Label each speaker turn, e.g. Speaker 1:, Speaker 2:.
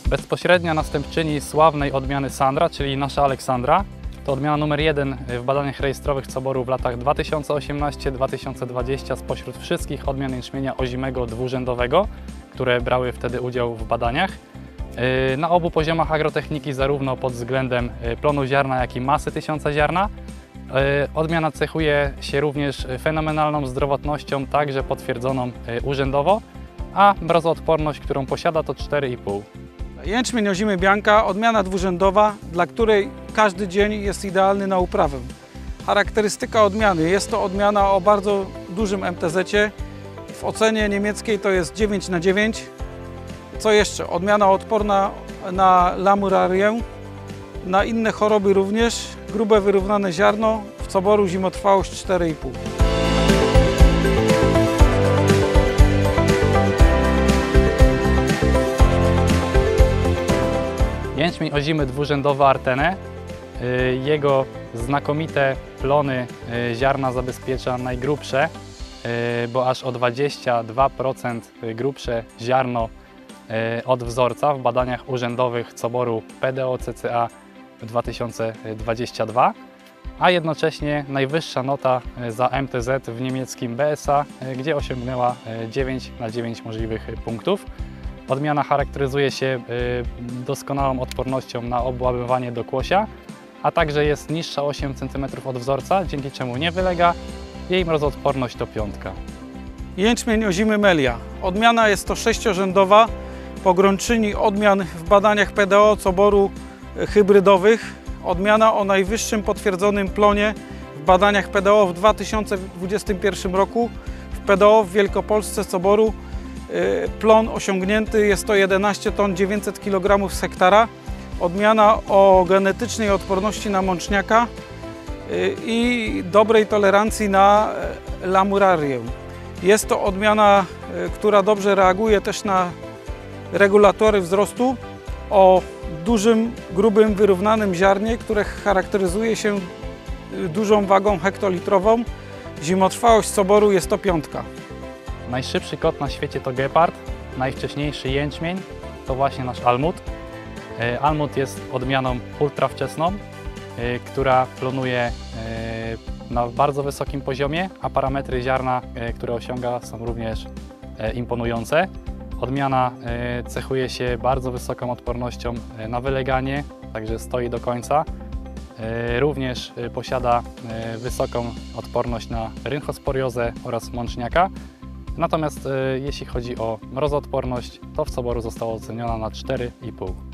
Speaker 1: Bezpośrednia następczyni sławnej odmiany Sandra, czyli nasza Aleksandra, to odmiana numer 1 w badaniach rejestrowych Coboru w latach 2018-2020 spośród wszystkich odmian jęczmienia ozimego dwurzędowego, które brały wtedy udział w badaniach. Na obu poziomach agrotechniki, zarówno pod względem plonu ziarna, jak i masy tysiąca ziarna. Odmiana cechuje się również fenomenalną zdrowotnością, także potwierdzoną urzędowo, a mrozoodporność, którą posiada, to 4,5.
Speaker 2: Jęczmień ozimy Bianka, odmiana dwurzędowa, dla której każdy dzień jest idealny na uprawę. Charakterystyka odmiany: jest to odmiana o bardzo dużym MTZ-cie. W ocenie niemieckiej to jest 9/9. Co jeszcze? Odmiana odporna na lamurarię, na inne choroby również. Grube, wyrównane ziarno, w Coboru zimotrwałość 4,5.
Speaker 1: Jęczmień ozimy dwurzędowy Artene. Jego znakomite plony ziarna zabezpiecza najgrubsze, bo aż o 22% grubsze ziarno od wzorca w badaniach urzędowych Coboru PDO-CCA 2022, a jednocześnie najwyższa nota za MTZ w niemieckim BSA, gdzie osiągnęła 9/9 możliwych punktów. Odmiana charakteryzuje się doskonałą odpornością na obłamywanie do kłosia, a także jest niższa o 8 cm od wzorca, dzięki czemu nie wylega. Jej mrozoodporność to 5.
Speaker 2: Jęczmień ozimy Melia. Odmiana jest to 6-rzędowa, pogrączyni odmian w badaniach PDO Coboru hybrydowych. Odmiana o najwyższym potwierdzonym plonie w badaniach PDO w 2021 roku. W PDO w Wielkopolsce Coboru plon osiągnięty jest to 11 ton 900 kg z hektara. Odmiana o genetycznej odporności na mączniaka i dobrej tolerancji na lamurarię. Jest to odmiana, która dobrze reaguje też na regulatory wzrostu o dużym, grubym, wyrównanym ziarnie, które charakteryzuje się dużą wagą hektolitrową. Zimotrwałość Coboru jest to 5.
Speaker 1: Najszybszy kot na świecie to gepard, najwcześniejszy jęczmień to właśnie nasz Almut. Almut jest odmianą ultrawczesną, która plonuje na bardzo wysokim poziomie, a parametry ziarna, które osiąga, są również imponujące. Odmiana cechuje się bardzo wysoką odpornością na wyleganie, także stoi do końca. Również posiada wysoką odporność na rynchosporiozę oraz mączniaka. Natomiast jeśli chodzi o mrozoodporność, to w Coboru została oceniona na 4,5.